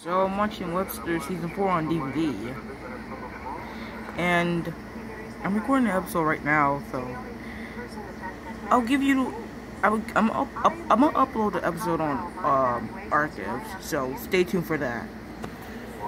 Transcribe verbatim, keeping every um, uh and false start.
So I'm watching Webster season four on D V D, and I'm recording an episode right now. So I'll give you. I'm I'm up, up, I'm gonna upload the episode on um archives. So stay tuned for that.